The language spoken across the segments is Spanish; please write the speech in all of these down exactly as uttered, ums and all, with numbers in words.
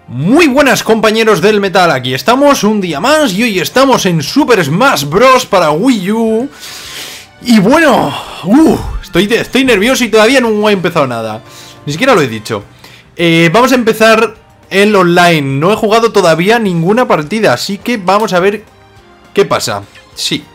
Muy buenas compañeros del metal, aquí estamos un día más y hoy estamos en Super Smash Bros. Para Wii U. Y bueno, uh, estoy, estoy nervioso y todavía no he empezado nada. Ni siquiera lo he dicho. eh, Vamos a empezar el online. No he jugado todavía ninguna partida, así que vamos a ver qué pasa. Sí.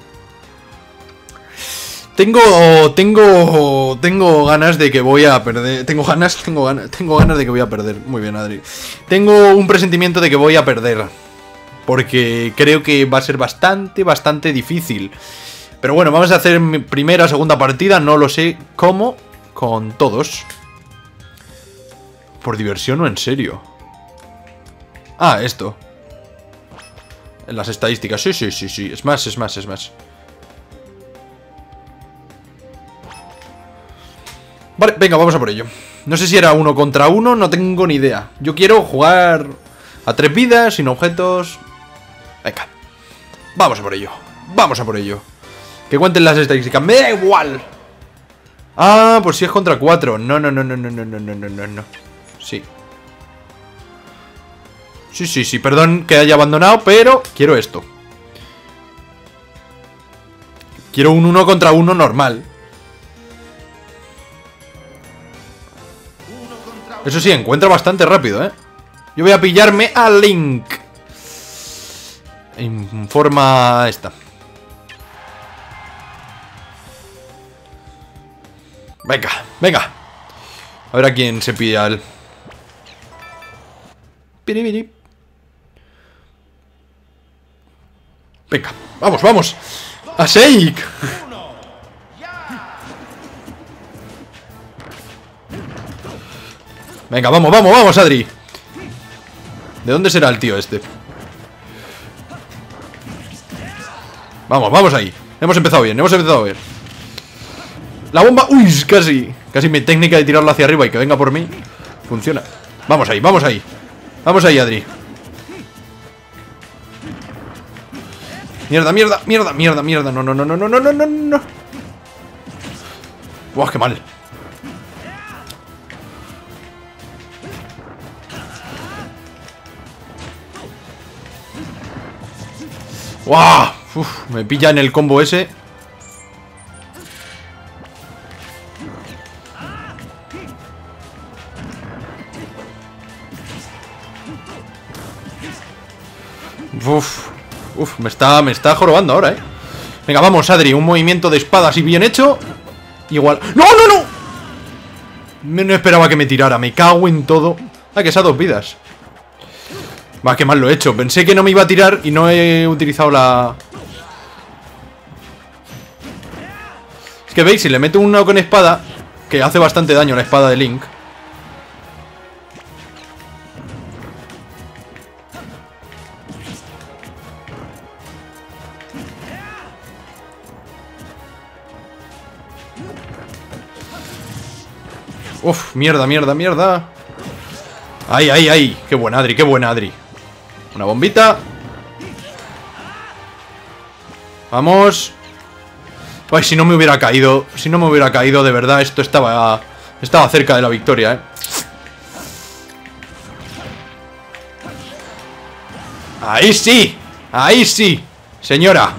Tengo, tengo, tengo ganas de que voy a perder. Tengo ganas, tengo ganas, tengo ganas de que voy a perder. Muy bien, Adri. Tengo un presentimiento de que voy a perder, porque creo que va a ser bastante, bastante difícil. Pero bueno, vamos a hacer mi primera, segunda partida. No lo sé cómo, con todos. ¿Por diversión o en serio? Ah, esto. En las estadísticas, sí, sí, sí, sí. Es más, es más, es más. Vale, venga, vamos a por ello. No sé si era uno contra uno, no tengo ni idea. Yo quiero jugar a tres vidas, sin objetos. Venga, vamos a por ello. Vamos a por ello. Que cuenten las estadísticas, me da igual. Ah, pues si es contra cuatro. No, no, no, no, no, no, no, no, no, no. Sí. Sí, sí, sí, perdón que haya abandonado, pero quiero esto. Quiero un uno contra uno normal. Eso sí, encuentra bastante rápido, ¿eh? Yo voy a pillarme a Link en forma esta. Venga, venga. A ver a quién se pilla el... Piribiri. Venga, vamos, vamos. A Sheik. Venga, vamos, vamos, vamos, Adri. ¿De dónde será el tío este? Vamos, vamos ahí. Hemos empezado bien, hemos empezado bien. La bomba, uy, casi. Casi mi técnica de tirarlo hacia arriba y que venga por mí funciona. Vamos ahí, vamos ahí. Vamos ahí, Adri. Mierda, mierda, mierda, mierda, mierda. No, no, no, no, no, no, no, no, no. Buah, qué mal. ¡Wow! Uf, me pilla en el combo ese. Uf, uf, me está, me está jorobando ahora, eh. Venga, vamos, Adri, un movimiento de espada así bien hecho. Igual. ¡No, no, no! Me, no esperaba que me tirara, me cago en todo. Ah, que esas dos vidas. Va, qué mal lo he hecho. Pensé que no me iba a tirar y no he utilizado la... Es que veis, si le meto uno con espada, que hace bastante daño la espada de Link. Uf, mierda, mierda, mierda. Ay, ay, ay. Qué buena, Adri, qué buena, Adri. Una bombita. Vamos. Ay, si no me hubiera caído. Si no me hubiera caído, de verdad, esto estaba Estaba cerca de la victoria, eh. Ahí sí. Ahí sí, señora.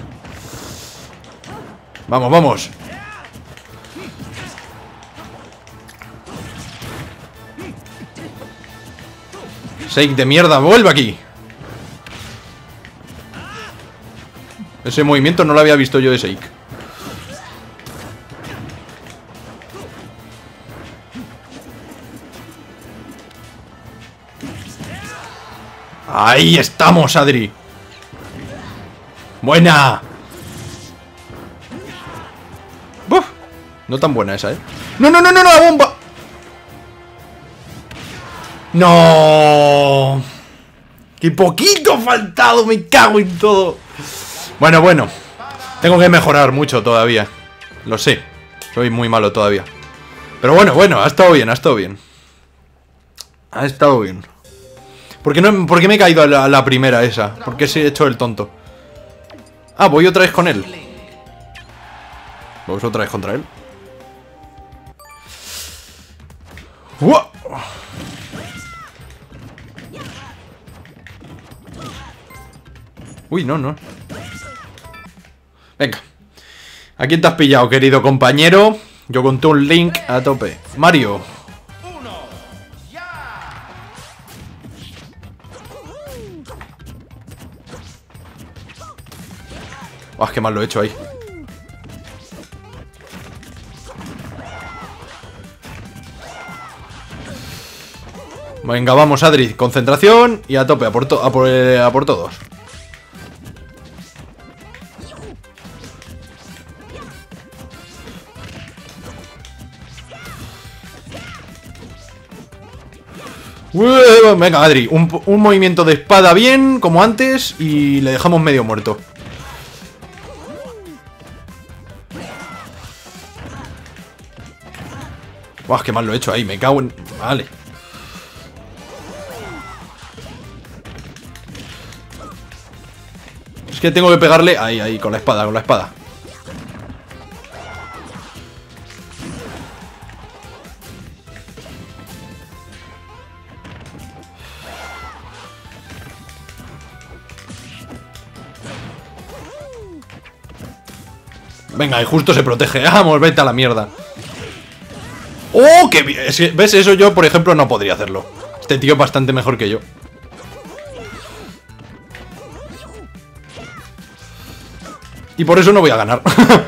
Vamos, vamos. Sheik de mierda, vuelve aquí. Ese movimiento no lo había visto yo de Sheik. Ahí estamos, Adri. Buena. Uf, no tan buena esa, eh. No, no, no, no, no, la bomba. No. Qué poquito ha faltado, me cago en todo. Bueno, bueno. Tengo que mejorar mucho todavía. Lo sé. Soy muy malo todavía. Pero bueno, bueno, ha estado bien, ha estado bien. Ha estado bien. ¿Por qué, no, ¿por qué me he caído a la, a la primera esa? ¿Por qué se ha hecho el tonto? Ah, voy otra vez con él. Vamos otra vez contra él. ¡Uah! Uy, no, no. Venga. ¿A quién te has pillado, querido compañero? Yo conté un Link a tope. Mario. Ah, qué mal lo he hecho ahí. Venga, vamos, Adri. Concentración y a tope, a por, to a por, eh, a por todos. Venga, Adri, un, un movimiento de espada bien, como antes, y le dejamos medio muerto. Buah, qué mal lo he hecho ahí, me cago en... Vale. Es que tengo que pegarle... Ahí, ahí, con la espada, con la espada. Venga, y justo se protege. Vamos, vete a la mierda. ¡Oh, qué bien! Es que, ¿ves? Eso yo, por ejemplo, no podría hacerlo. Este tío es bastante mejor que yo. Y por eso no voy a ganar.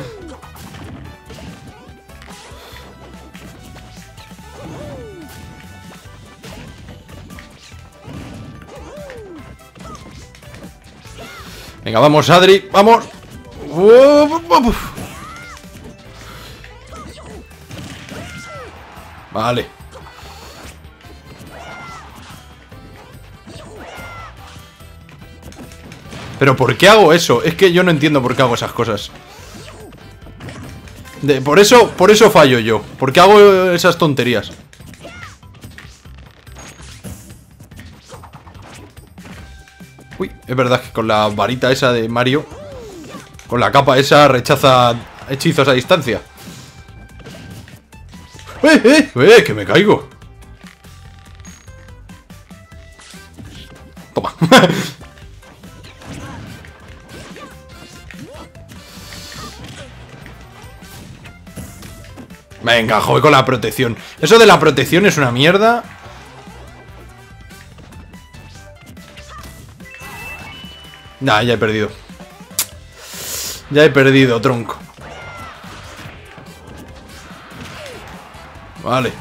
Venga, vamos, Adri. ¡Vamos! Vale. ¿Pero por qué hago eso? Es que yo no entiendo por qué hago esas cosas. De, por eso, por eso fallo yo. ¿Por qué hago esas tonterías? Uy, es verdad que con la varita esa de Mario, con la capa esa, rechaza hechizos a distancia. ¡Eh, eh! ¡Eh! ¡Que me caigo! Toma. Venga, joder, con la protección. Eso de la protección es una mierda. Nah, ya he perdido. Ya he perdido, tronco. Vale.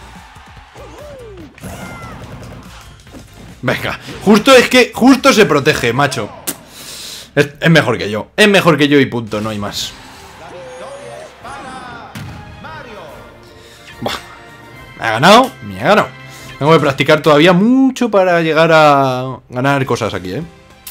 Venga, justo es que justo se protege, macho. Es, es mejor que yo. Es mejor que yo y punto, no hay más. Buah. Me ha ganado, me ha ganado. Tengo que practicar todavía mucho para llegar a ganar cosas aquí, ¿eh?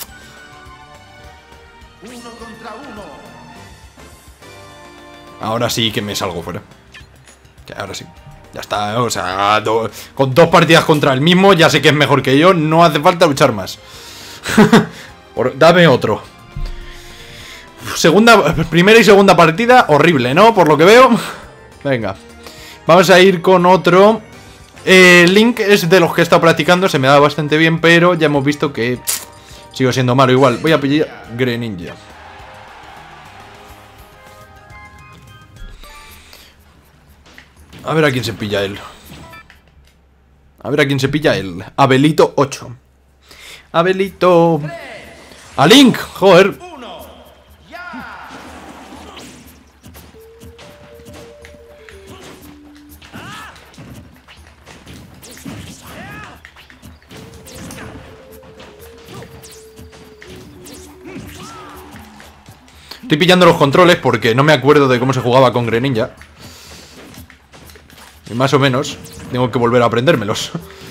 Ahora sí que me salgo fuera. Que ahora sí. Ya está, o sea, do, con dos partidas contra el mismo, ya sé que es mejor que yo. No hace falta luchar más. Por, dame otro. Segunda, primera y segunda partida, horrible, ¿no? Por lo que veo. Venga. Vamos a ir con otro. Eh, Link es de los que he estado practicando, se me da bastante bien, pero ya hemos visto que sigo siendo malo igual. Voy a pillar Greninja. A ver a quién se pilla él. A ver a quién se pilla él. Abelito ocho. Abelito. ¡A Link! ¡Joder! Estoy pillando los controles porque no me acuerdo de cómo se jugaba con Greninja. Y más o menos tengo que volver a aprendérmelos.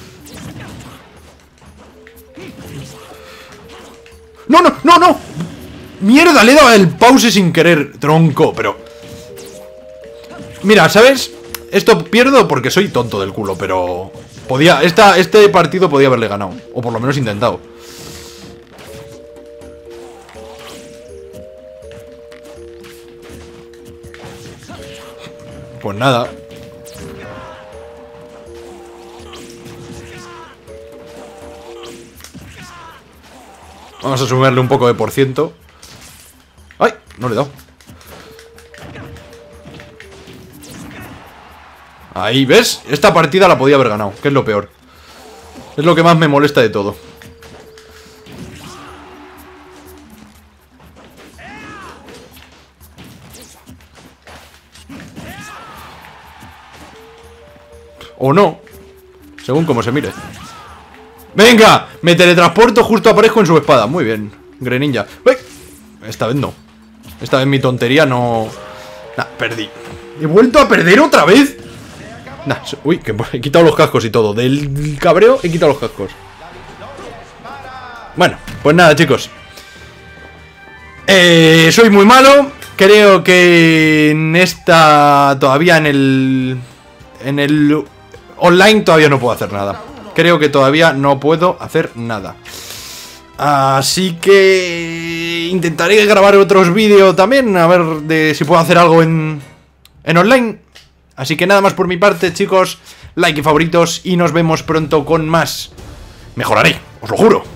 ¡No, no, no, no! ¡Mierda! Le he dado el pause sin querer, tronco, pero... Mira, ¿sabes? Esto pierdo porque soy tonto del culo, pero... Podía... Esta, este partido podía haberle ganado. O por lo menos intentado. Pues nada. Vamos a sumarle un poco de por ciento. ¡Ay! No le he dado. Ahí, ¿ves? Esta partida la podía haber ganado, que es lo peor. Es lo que más me molesta de todo. O no, según como se mire. ¡Venga! Me teletransporto, justo aparezco en su espada. Muy bien, Greninja. ¡Uy! Esta vez no. Esta vez mi tontería no... Nah, perdí. ¿He vuelto a perder otra vez? Nah, uy, que he quitado los cascos y todo. Del cabreo he quitado los cascos. Bueno, pues nada, chicos. Eh, soy muy malo. Creo que en esta... Todavía en el... En el... Online todavía no puedo hacer nada. Creo que todavía no puedo hacer nada. Así que... Intentaré grabar otros vídeos también. A ver de si puedo hacer algo en... En online. Así que nada más por mi parte, chicos. Like y favoritos. Y nos vemos pronto con más. Mejoraré, os lo juro.